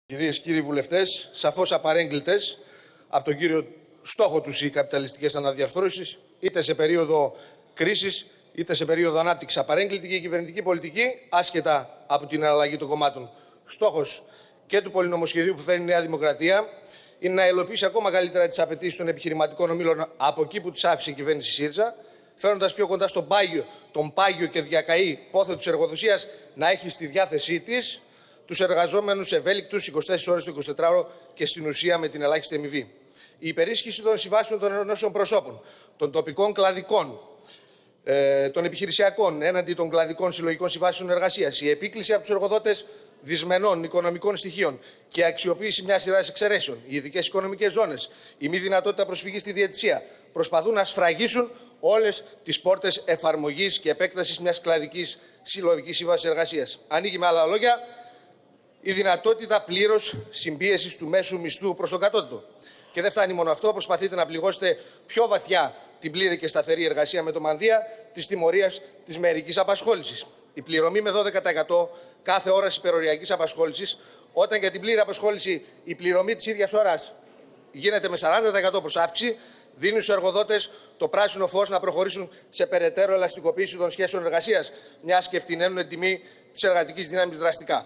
Κυρίες και κύριοι βουλευτές, σαφώς απαρέγκλητες από τον κύριο στόχο τους οι καπιταλιστικές αναδιαρθρώσεις, είτε σε περίοδο κρίσης, είτε σε περίοδο ανάπτυξης. Απαρέγκλητη και η κυβερνητική πολιτική, άσχετα από την αλλαγή των κομμάτων. Στόχος και του πολυνομοσχεδίου που φέρνει η Νέα Δημοκρατία είναι να υλοποιήσει ακόμα καλύτερα τις απαιτήσεις των επιχειρηματικών ομίλων από εκεί που τις άφησε η κυβέρνηση ΣΥΡΙΖΑ, φέρνοντας πιο κοντά τον πάγιο και διακαή πόθο της εργοδοσίας να έχει στη διάθεσή της τους εργαζόμενους ευέλικτους 24 ώρες το 24ωρο και στην ουσία με την ελάχιστη αμοιβή. Η υπερίσχυση των συμβάσεων των ενώσεων προσώπων, των τοπικών κλαδικών, των επιχειρησιακών έναντι των κλαδικών συλλογικών συμβάσεων εργασίας, η επίκληση από τους εργοδότες δυσμενών οικονομικών στοιχείων και αξιοποίηση μιας σειράς εξαιρέσεων, οι ειδικές οικονομικές ζώνες, η μη δυνατότητα προσφυγής στη διαιτησία, προσπαθούν να σφραγίσουν όλες τις πόρτες εφαρμογής και επέκτασης μιας κλαδικής συλλογικής σύμβασης εργασίας. Ανοίγει με άλλα λόγια η δυνατότητα πλήρως συμπίεσης του μέσου μισθού προς τον κατώτατο. Και δεν φτάνει μόνο αυτό, προσπαθείτε να πληγώσετε πιο βαθιά την πλήρη και σταθερή εργασία με το μανδύα της τιμωρίας της μερικής απασχόλησης. Η πληρωμή με 12% κάθε ώρας υπεροριακής απασχόλησης, όταν για την πλήρη απασχόληση η πληρωμή της ίδιας ώρας γίνεται με 40% προς αύξηση, δίνει στους εργοδότες το πράσινο φως να προχωρήσουν σε περαιτέρω ελαστικοποίηση των σχέσεων εργασίας, μιας και ευθυναίνουν την τιμή της εργατικής δύναμης δραστικά.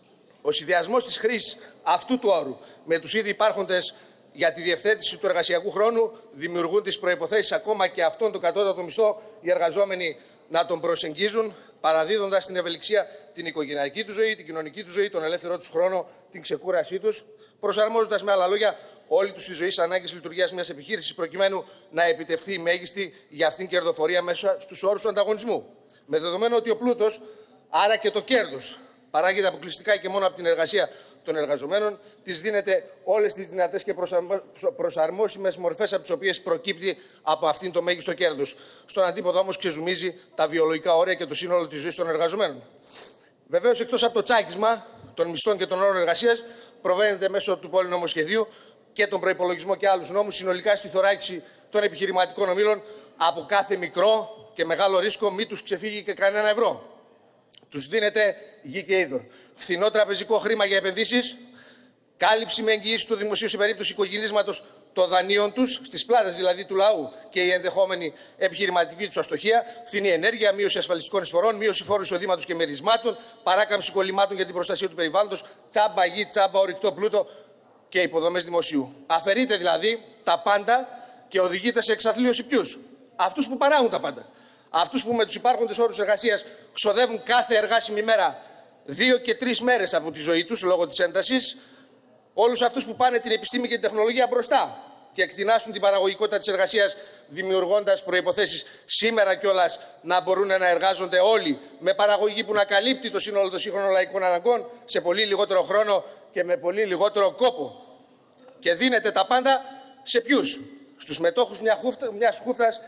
Ο συνδυασμός της χρήσης αυτού του όρου με τους ήδη υπάρχοντες για τη διευθέτηση του εργασιακού χρόνου δημιουργούν τις προϋποθέσεις ακόμα και αυτόν τον κατώτατο μισθό οι εργαζόμενοι να τον προσεγγίζουν, παραδίδοντας την ευελιξία την οικογενειακή του ζωή, την κοινωνική του ζωή, τον ελεύθερό του χρόνο, την ξεκούρασή του, προσαρμόζοντας με άλλα λόγια όλη του τη ζωή στις ανάγκες λειτουργίας μιας επιχείρησης, προκειμένου να επιτευχθεί η μέγιστη για αυτήν κερδοφορία μέσα στους όρους του ανταγωνισμού. Με δεδομένο ότι ο πλούτος, άρα και το κέρδος, παράγεται αποκλειστικά και μόνο από την εργασία των εργαζομένων, της δίνεται όλες τις δυνατές και προσαρμόσιμες μορφές από τις οποίες προκύπτει από αυτήν το μέγιστο κέρδος. Στον αντίποδο όμως ξεζουμίζει τα βιολογικά όρια και το σύνολο της ζωής των εργαζομένων. Βεβαίως, εκτός από το τσάκισμα των μισθών και των όρων εργασίας, προβαίνεται μέσω του πολυνομοσχεδίου και τον προϋπολογισμό και άλλους νόμους συνολικά στη θωράκιση των επιχειρηματικών ομίλων από κάθε μικρό και μεγάλο ρίσκο, μη τους ξεφύγει και κανένα ευρώ. Τους δίνεται γη και είδωρ. Φθηνό τραπεζικό χρήμα για επενδύσεις, κάλυψη με εγγυήσεις του δημοσίου σε περίπτωση οικογενείσματος των δανείων τους, στις πλάτες δηλαδή του λαού και η ενδεχόμενη επιχειρηματική τους αστοχία, φθηνή ενέργεια, μείωση ασφαλιστικών εισφορών, μείωση φόρου εισοδήματος και μερισμάτων, παράκαμψη κολλημάτων για την προστασία του περιβάλλοντος, τσάμπα γη, τσάμπα ορυκτό πλούτο και υποδομές δημοσίου. Αφαιρείτε δηλαδή τα πάντα και οδηγείτε σε εξαθλίωση ποιους? Αυτούς που παράγουν τα πάντα. Αυτούς που με τους υπάρχοντες όρους εργασίας ξοδεύουν κάθε εργάσιμη μέρα 2 και 3 μέρες από τη ζωή τους λόγω της έντασης, όλους αυτούς που πάνε την επιστήμη και την τεχνολογία μπροστά και εκτινάσουν την παραγωγικότητα της εργασίας, δημιουργώντας προϋποθέσεις σήμερα κιόλας να μπορούν να εργάζονται όλοι με παραγωγή που να καλύπτει το σύνολο των σύγχρονων λαϊκών αναγκών σε πολύ λιγότερο χρόνο και με πολύ λιγότερο κόπο. Και δίνεται τα πάντα σε ποιους? Στους μετόχους μιας χούφτας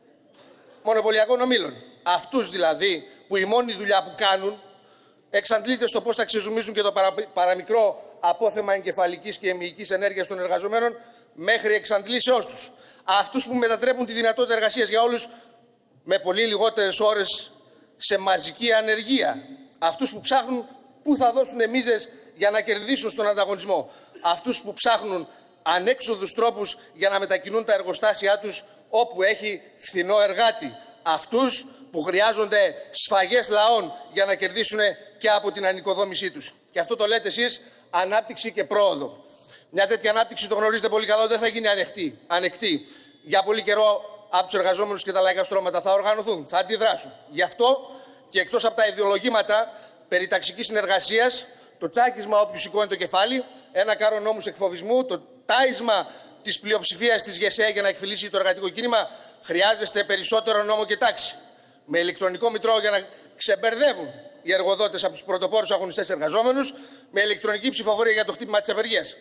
μονοπωλιακών ομίλων. Αυτούς δηλαδή που η μόνη δουλειά που κάνουν εξαντλείται στο πώς θα ξεζουμίζουν και το παραμικρό απόθεμα εγκεφαλικής και μυϊκής ενέργειας των εργαζομένων μέχρι εξαντλήσεώς τους. Αυτούς που μετατρέπουν τη δυνατότητα εργασίας για όλους με πολύ λιγότερες ώρες σε μαζική ανεργία. Αυτούς που ψάχνουν πού θα δώσουν μίζες για να κερδίσουν στον ανταγωνισμό. Αυτούς που ψάχνουν ανέξοδους τρόπους για να μετακινούν τα εργοστάσια τους όπου έχει φθηνό εργάτη. Αυτούς που χρειάζονται σφαγές λαών για να κερδίσουν και από την ανοικοδόμησή τους. Και αυτό το λέτε εσείς ανάπτυξη και πρόοδο. Μια τέτοια ανάπτυξη, το γνωρίζετε πολύ καλά, δεν θα γίνει ανεκτή. Για πολύ καιρό από τους εργαζόμενους και τα λαϊκά στρώματα θα οργανωθούν, θα αντιδράσουν. Γι' αυτό και εκτός από τα ιδεολογήματα περί ταξικής συνεργασίας, το τσάκισμα όποιου σηκώνει το κεφάλι, ένα κάρο νόμους εκφοβισμού, το τάισμα της πλειοψηφίας της ΓΕΣΕ για να εκφυλίσει το εργατικό κίνημα, χρειάζεστε περισσότερο νόμο και τάξη. Με ηλεκτρονικό μητρό για να ξεμπερδεύουν οι εργοδότες από τους πρωτοπόρους αγωνιστές εργαζόμενους, με ηλεκτρονική ψηφοφορία για το χτύπημα της απεργίας.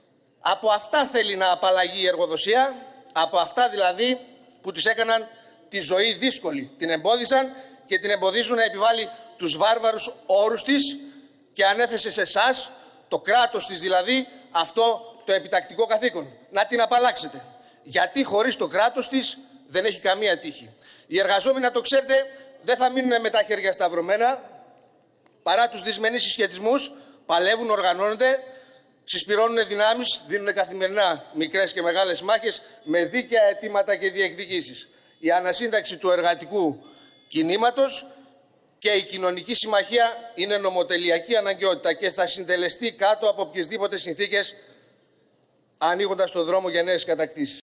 Από αυτά θέλει να απαλλαγεί η εργοδοσία, από αυτά δηλαδή που της έκαναν τη ζωή δύσκολη. Την εμπόδισαν και την εμποδίζουν να επιβάλλει τους βάρβαρους όρους της και ανέθεσε σε εσάς, το κράτος της δηλαδή, αυτό το επιτακτικό καθήκον. Να την απαλλάξετε. Γιατί χωρίς το κράτος της δεν έχει καμία τύχη. Οι εργαζόμενοι, να το ξέρετε, δεν θα μείνουν με τα χέρια σταυρωμένα. Παρά τους δυσμενείς συσχετισμούς, παλεύουν, οργανώνονται, Συσπηρώνουν δυνάμεις, δίνουν καθημερινά μικρές και μεγάλες μάχες με δίκαια αιτήματα και διεκδικήσεις. Η ανασύνταξη του εργατικού κινήματος και η κοινωνική συμμαχία είναι νομοτελειακή αναγκαιότητα και θα συντελεστεί κάτω από οποιασδήποτε συνθήκες, ανοίγοντας το δρόμο για νέες κατακτήσεις.